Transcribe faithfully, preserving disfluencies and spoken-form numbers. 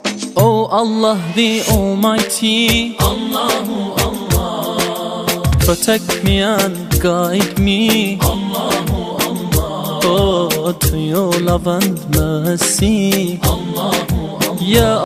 Oh Allah the Almighty, Allahu Allah, protect me and guide me, Allahu Allah, oh to your love and mercy, Allahu Allah. Ya